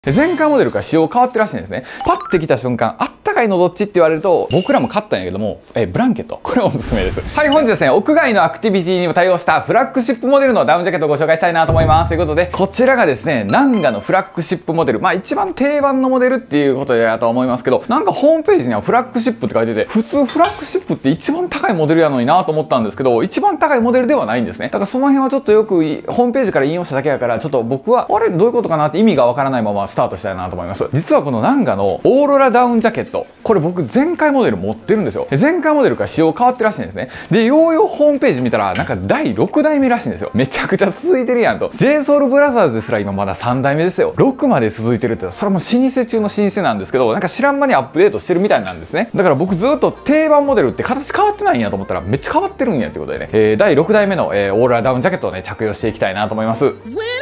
前回モデルから仕様変わってるらしいんですね。パッて来た瞬間、あったかいのどっちって言われると、僕らも買ったんやけども、ブランケット。これおすすめです。はい、本日ですね、屋外のアクティビティにも対応したフラッグシップモデルのダウンジャケットをご紹介したいなと思います。ということで、こちらがですね、ナンガのフラッグシップモデル。まあ一番定番のモデルっていうことだと思いますけど、なんかホームページにはフラッグシップって書いてて、普通フラッグシップって一番高いモデルやのになと思ったんですけど、一番高いモデルではないんですね。だからその辺はちょっとよくホームページから引用しただけやから、ちょっと僕は、あれどういうことかなって意味がわからないままスタートしたいなと思います。実はこのナンガのオーロラダウンジャケット、これ僕前回モデル持ってるんですよ。前回モデルから仕様変わってるらしいんですね。で、ようようホームページ見たらなんか第6代目らしいんですよ。めちゃくちゃ続いてるやんと。 JSOULBROTHERS ですら今まだ3代目ですよ。6まで続いてるってそれはもう老舗中の老舗なんですけど、なんか知らん間にアップデートしてるみたいなんですね。だから僕ずっと定番モデルって形変わってないんやと思ったらめっちゃ変わってるんやってことでね、第6代目の、オーロラダウンジャケットをね着用していきたいなと思います。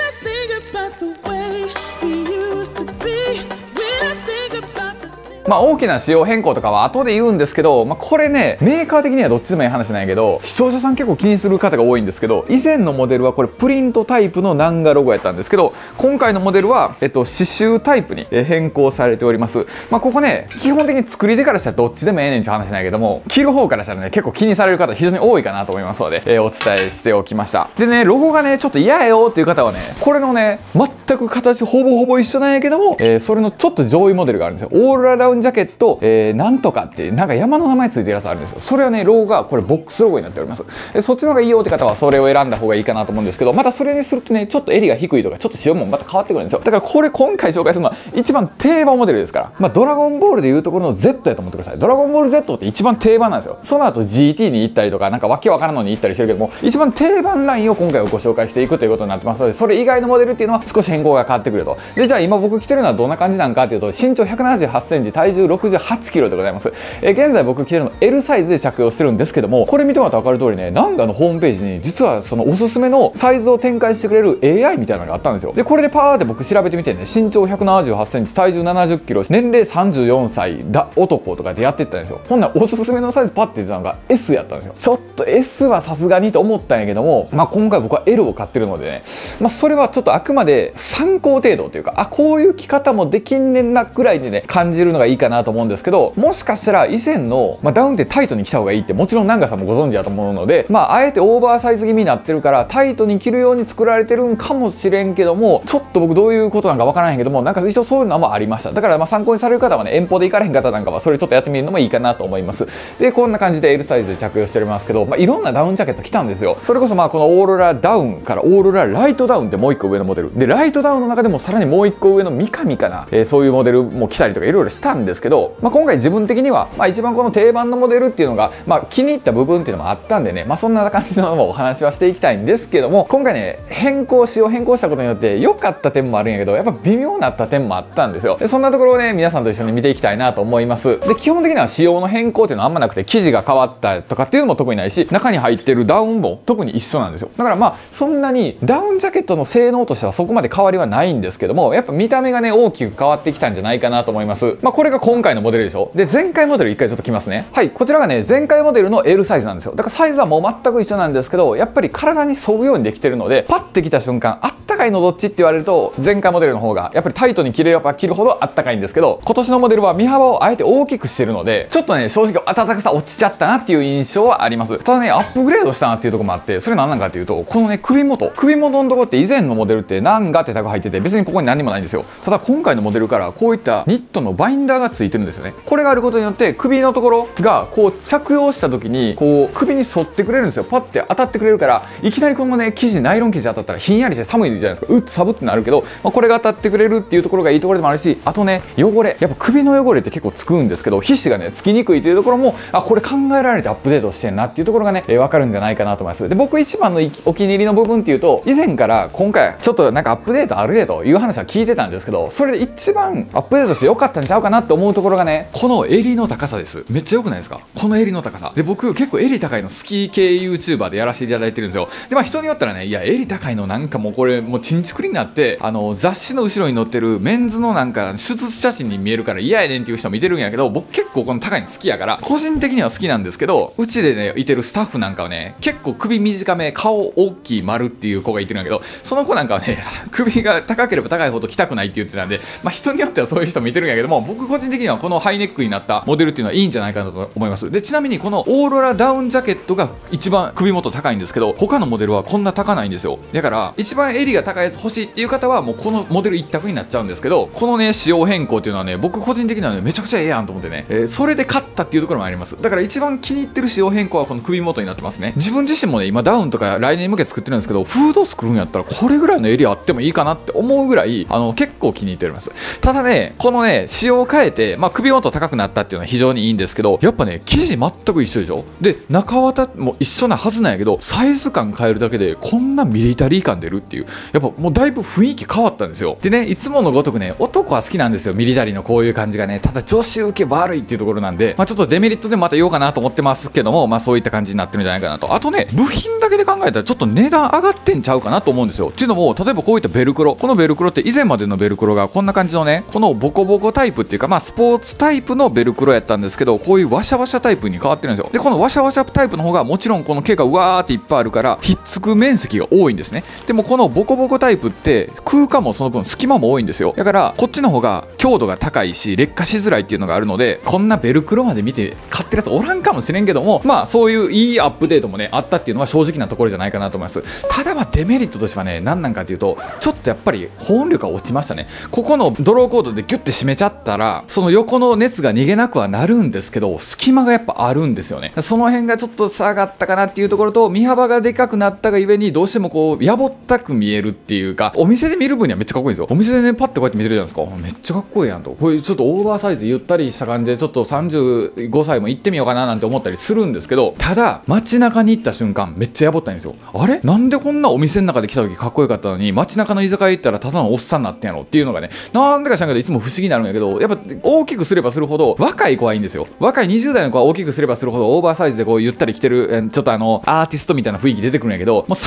まあ大きな仕様変更とかは後で言うんですけど、まあこれね、メーカー的にはどっちでもいい話なんやけど、視聴者さん結構気にする方が多いんですけど、以前のモデルはこれプリントタイプのナンガロゴやったんですけど、今回のモデルは、刺繍タイプに変更されております。まあここね、基本的に作り手からしたらどっちでもええねんっていう話なんやけども、着る方からしたらね、結構気にされる方非常に多いかなと思いますので、お伝えしておきました。でね、ロゴがね、ちょっと嫌やよっていう方はね、これのね、全く形ほぼほぼ一緒なんやけども、それのちょっと上位モデルがあるんですよ。オーロラダウンジャケット、なんとかっていうなんか山の名前ついてるやつあるんですよ。それはね、ロゴがこれボックスロゴになっております。そっちの方がいいよって方はそれを選んだ方がいいかなと思うんですけど、またそれにするとね、ちょっと襟が低いとかちょっと仕様もまた変わってくるんですよ。だからこれ今回紹介するのは一番定番モデルですから、まあドラゴンボールでいうところの Z やと思ってください。ドラゴンボール Z って一番定番なんですよ。その後 GT に行ったりとかなんかわけわからんのに行ったりしてるけども、一番定番ラインを今回はご紹介していくということになってますので、それ以外のモデルっていうのは少し変更が変わってくると。で、じゃあ今僕着てるのはどんな感じなんかっていうと、身長178センチ、体重68キロでございます。現在僕着てるの L サイズで着用してるんですけども、これ見てもらったら分かる通りね、ナンガのホームページに実はそのおすすめのサイズを展開してくれる AI みたいなのがあったんですよ。で、これでパーって僕調べてみてね、身長178センチ、体重70キロ、年齢34歳男とかでやってったんですよ。ほんならおすすめのサイズパッて言ってたのが S やったんですよ。ちょっと S はさすがにと思ったんやけども、まあ今回僕は L を買ってるのでね、まあそれはちょっとあくまで参考程度というか、あ、こういう着方もできんねんなくらいでね、感じるのがいいかなと思うんですけど、もしかしたら以前の、ダウンってタイトに着た方がいいってもちろんナンガさんもご存知だと思うので、あえてオーバーサイズ気味になってるからタイトに着るように作られてるんかもしれんけども、ちょっと僕どういうことなんかわからへんけども、なんか一応そういうのもありました。だから参考にされる方はね、遠方で行かれへん方なんかはそれちょっとやってみるのもいいかなと思います。で、こんな感じで L サイズで着用しておりますけど、いろんなダウンジャケット着たんですよ。それこそこのオーロラダウンからオーロラライトダウンってもう一個上のモデルで、ライトダウンの中でもさらにもう一個上のミカミかな、そういうモデルも着たりとかいろいろしたんですけど、今回自分的には一番この定番のモデルっていうのが、気に入った部分っていうのもあったんでね、そんな感じのお話はしていきたいんですけども、今回ね、仕様変更したことによって良かった点もあるんやけど、やっぱ微妙なった点もあったんですよ。で、そんなところをね、皆さんと一緒に見ていきたいなと思います。で、基本的には仕様の変更っていうのはあんまなくて、生地が変わったとかっていうのも特にないし、中に入ってるダウンも特に一緒なんですよ。だからそんなにダウンジャケットの性能としてはそこまで変わりはないんですけども、やっぱ見た目がね、大きく変わってきたんじゃないかなと思います。これが今回のモデルでしょ。で、前回モデル一回ちょっと着ますね。はい、こちらがね、前回モデルの L サイズなんですよ。だからサイズはもう全く一緒なんですけど、やっぱり体に沿うようにできてるので、パッて着た瞬間、あったかいのどっちって言われると、前回モデルの方がやっぱりタイトに着れれば着るほどあったかいんですけど、今年のモデルは身幅をあえて大きくしてるので、ちょっとね、正直暖かさ落ちちゃったなっていう印象はあります。ただね、アップグレードしたなっていうところもあって、それ何なんかっていうと、このね、首元のところって以前のモデルってナンガってタグ入ってて、別にここに何もないんですよ。ただ今回のモデルからこういったニットのバインダーがついてるんですよね。これがあることによって首のところがこう着用した時にこう首に沿ってくれるんですよ。パッて当たってくれるから、いきなりこのね、ナイロン生地当たったらひんやりして寒いじゃないですか。うっと寒ってなるけど、これが当たってくれるっていうところがいいところでもあるし、あとね、汚れ、やっぱ首の汚れって結構つくんですけど、皮脂がねつきにくいというところも、これ考えられてアップデートしてんなっていうところがね、分かるんじゃないかなと思います。で、僕一番のお気に入りの部分っていうと、以前から今回ちょっとなんかアップデートあるでという話は聞いてたんですけど、それで一番アップデートして良かったんちゃうかなっって思うところがね、この襟の高さです。めっちゃ良くないですか、この襟の高さで。僕結構襟高いの好き系 YouTuber でやらせていただいてるんですよ。でまあ人によったらね、いや襟高いのなんかもうこれもうチンチクリになって雑誌の後ろに載ってるメンズのなんか手術写真に見えるから嫌やねんっていう人もいてるんやけど、僕結構この高いの好きやから個人的には好きなんですけど、うちでねいてるスタッフなんかはね、結構首短め顔大きい丸っていう子がいてるんやけど、その子なんかはね首が高ければ高いほど着たくないって言ってたんで、まあ人によってはそういう人もいてるんやけども、僕個人的にはこのハイネックになったモデルっていうのはいいんじゃないかなと思います。でちなみにこのオーロラダウンジャケットが一番首元高いんですけど、他のモデルはこんな高ないんですよ。だから一番襟が高いやつ欲しいっていう方はもうこのモデル一択になっちゃうんですけど、このね仕様変更っていうのはね、僕個人的にはねめちゃくちゃええやんと思ってね、それで買ったっていうところもあります。だから一番気に入ってる仕様変更はこの首元になってますね。自分自身もね今ダウンとか来年に向けて作ってるんですけど、フード作るんやったらこれぐらいの襟あってもいいかなって思うぐらい結構気に入っております。ただねこのね仕様を変えて、まあ、首元高くなったっていうのは非常にいいんですけど、やっぱね生地全く一緒でしょ。で中綿も一緒なはずなんやけど、サイズ感変えるだけでこんなミリタリー感出るっていう、やっぱもうだいぶ雰囲気変わったんですよ。でねいつものごとくね男は好きなんですよ、ミリタリーのこういう感じがね。ただ女子受け悪いっていうところなんで、まあ、ちょっとデメリットでまた言おうかなと思ってますけども、まあそういった感じになってるんじゃないかなと。あとね部品だけで考えたらちょっと値段上がってんちゃうかなと思うんですよ。っていうのも例えばこういったベルクロ、このベルクロって以前までのベルクロがこんな感じのね、このボコボコタイプっていうか、まあスポーツタイプのベルクロやったんですけど、こういうワシャワシャタイプに変わってるんですよ。でこのワシャワシャタイプの方がもちろんこの毛がうわーっていっぱいあるからひっつく面積が多いんですね。でもこのボコボコタイプって空間もその分隙間も多いんですよ。だからこっちの方が強度が高いし劣化しづらいっていうのがあるので、こんなベルクロまで見て買ってるやつおらんかもしれんけども、まあそういういいアップデートもねあったっていうのは正直なところじゃないかなと思います。ただまあデメリットとしてはね、何なんかっていうと、ちょっとやっぱり保温力が落ちましたね。ここのドローコードでギュッて締めちゃったらその横の熱が逃げなくはなるんですけど、隙間がやっぱあるんですよね。その辺がちょっと下がったかなっていうところと、身幅がでかくなったがゆえにどうしてもこうやぼったく見えるっていうか、お店で見る分にはめっちゃかっこいいんですよ。お店でねパッてこうやって見てるじゃないですか、めっちゃかっこいいやんと。こういうちょっとオーバーサイズゆったりした感じでちょっと35歳も行ってみようかななんて思ったりするんですけど、ただ街中に行った瞬間めっちゃやぼったいんですよ。あれなんでこんなお店の中で来た時かっこよかったのに街中の居酒屋行ったらただのおっさんになってんやろっていうのがね、なんでか知らんけどいつも不思議になるんやけど、やっぱ大きくすればするほど若い子はいいんですよ。若い20代の子は大きくすればするほどオーバーサイズでこうゆったり着てるちょっとアーティストみたいな雰囲気出てくるんやけど、もう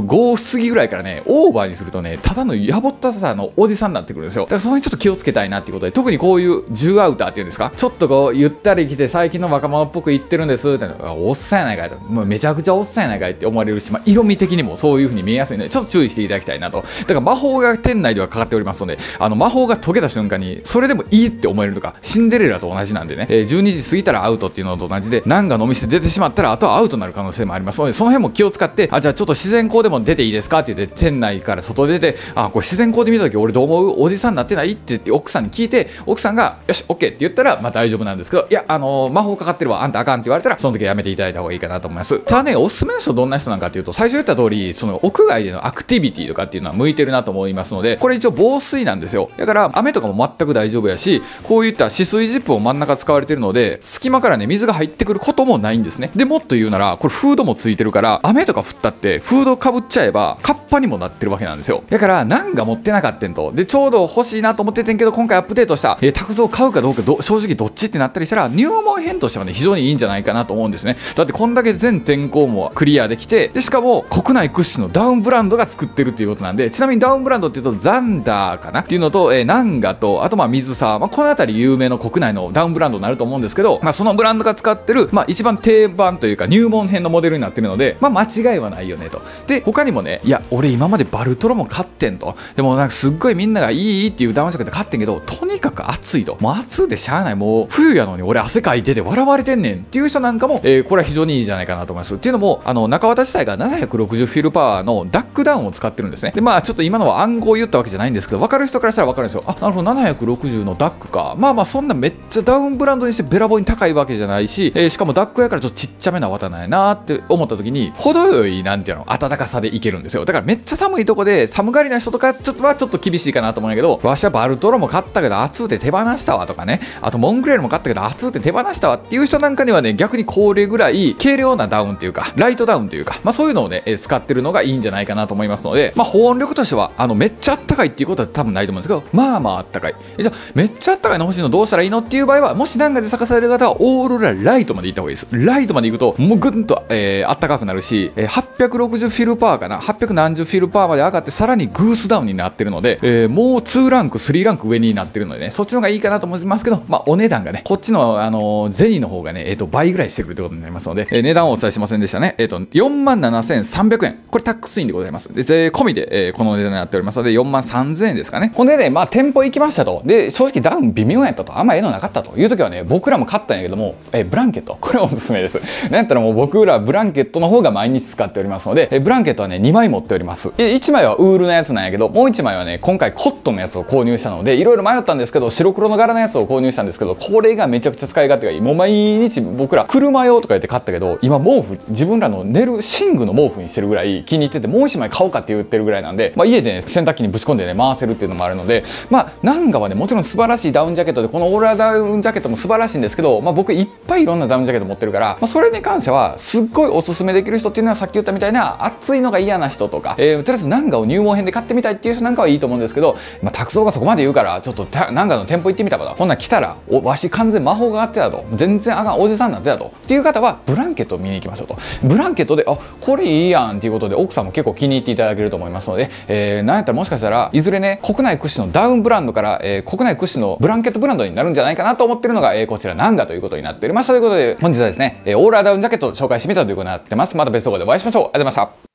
35過ぎぐらいからねオーバーにするとねただのやぼったさのおじさんになってくるんですよ。だからそれにちょっと気をつけたいなっていうことで、特にこういう10アウターっていうんですか、ちょっとこうゆったり着て最近の若者っぽく言ってるんですっておっさんやないかいと、もうめちゃくちゃおっさんやないかいって思われるし、まあ、色味的にもそういう風に見えやすいのでちょっと注意していただきたいなと。だから魔法が店内ではかかっておりますので、魔法が解けた瞬間にそれでもいいって思えるとか、シンデレラと同じなんでね、12時過ぎたらアウトっていうのと同じで、何が飲みして出てしまったらあとはアウトになる可能性もありますので、その辺も気を使って、じゃあちょっと自然光でも出ていいですかって言って店内から外出て、これ自然光で見た時俺どう思う、おじさんになってないって言って奥さんに聞いて、奥さんがよし OK って言ったらまあ大丈夫なんですけど、いや魔法かかってるわあんたあかんって言われたらその時はやめていただいた方がいいかなと思います。ただねおすすめの人どんな人なんかっていうと、最初言った通りその屋外でのアクティビティとかっていうのは向いてるなと思いますので、これ一応防水なんですよ。だから雨とかも全く大丈夫やし、こういった止水ジップも真ん中使われてるので隙間からね水が入ってくることもないんですね。でもっと言うならこれフードもついてるから、雨とか降ったってフードかぶっちゃえばカッパにもなってるわけなんですよ。だからなんか持ってなかったんと、でちょうど欲しいなと思っててんけど今回アップデートした卓上買うかどうか正直どっちってなったりしたら、入門編としてはね非常にいいんじゃないかなと思うんですね。だってこんだけ全天候もクリアできて、でしかも国内屈指のダウンブランドが作ってるっていうことなんで、ちなみにダウンブランドっていうとザンダーかなっていうのと、ナンガとあとまあ水沢、この辺り有名の国内のダウンブランドになると思うんですけど、そのブランドが使ってる、一番定番というか入門編のモデルになってるので、間違いはないよねと。で他にもね、いや俺今までバルトロも買ってんと、でもなんかすっごいみんながいいっていうダウンジャケット買ってんけど、とにかく暑いと、もう暑うてしゃあない、もう冬やのに俺汗かいてて笑われてんねんっていう人なんかも、これは非常にいいじゃないかなと思います。っていうのも中綿自体が760フィルパワーのダックダウンを使ってるんですね。でちょっと今のは暗号を言ったわけじゃないんですけど、分かる人からしたら分かるんですよ。なるほど760のダックか、そんなめっちゃダウンブランドにしてべらぼうに高いわけじゃないし、しかもダックやからちょっとちっちゃめな綿なんやなって思った時に程よいなんていうの暖かさでいけるんですよ。だからめっちゃ寒いとこで寒がりな人とかちょっと厳しいかなと思うんやけど、わしはバルトロも買ったけど暑うて手放したわとかね、あとモングレールも買ったけど暑うて手放したわっていう人なんかにはね、逆にこれぐらい軽量なダウンっていうかライトダウンというか、そういうのをね使ってるのがいいんじゃないかなと思いますので、保温力としてはめっちゃあったかいっていうことは多分ないと思うんですけど、あったかい。じゃあめっちゃあったったかいの欲しいのどうしたらいいのっていう場合は、もしナンガで探される方はオーロラライトまで行った方がいいです。ライトまで行くともうぐんと、あったかくなるし、860フィルパーかな、800何十フィルパーまで上がって、さらにグースダウンになってるので、もう2ランク3ランク上になってるのでね、そっちの方がいいかなと思いますけど、まあお値段がね、こっちのゼニーの方がね、倍ぐらいしてくるということになりますので、値段をお伝えしませんでしたね。47,300円。これタックスインでございます。で、税込みで、この値段になっておりますので、43,000円ですかね。ほんでね、まあ店舗行きましたと。で、正直ダウン微妙やったと。あんまええのなかったという時はね、僕らも買ったんやけども、ブランケット。これおすすめです。なんやったらもう僕らブランケットの方が毎日使っておりますので、ブランケットはね、2枚持っております。1枚はウールのやつなんやけど、もう1枚はね、今回コットンのやつを購入したので、いろいろ迷ったんですけど、白黒の柄のやつを購入したんですけど、これがめちゃくちゃ使い勝手がいい。もう毎日僕ら車用とか言って買ったけど、今毛布、自分らの寝る寝具の毛布にしてるぐらい気に入ってて、もう1枚買おうかって言ってるぐらいなんで、まあ、家でね、洗濯機にぶち込んでね、回せるっていうのもあるので、まあ、ナンガはね、もちろん素晴らしいダウンジャケットで、このオーロラダウンジャケットも素晴らしいんですけど、まあ、僕いっぱいいろんなダウンジャケット持ってるから、まあ、それに関してはすっごいおすすめできる人っていうのは、さっき言ったみたいな暑いのが嫌な人とか、とりあえずナンガを入門編で買ってみたいっていう人なんかはいいと思うんですけど、まあ、拓郎がそこまで言うからちょっとナンガの店舗行ってみたから、こんなん来たらわし完全魔法があってたと、全然あかんおじさんになってたとっていう方はブランケットを見に行きましょうと。ブランケットでこれいいやんっていうことで奥さんも結構気に入っていただけると思いますので、なんやったらもしかしたらいずれね、国内屈指のダウンブランドから、国内屈指のブランケットブランドになるんじゃないかなと思ってるのが、こちらナンガということになっております。ということで本日はですね、オーロラダウンジャケットを紹介してみたということになってます。また別動画でお会いしましょう。ありがとうございました。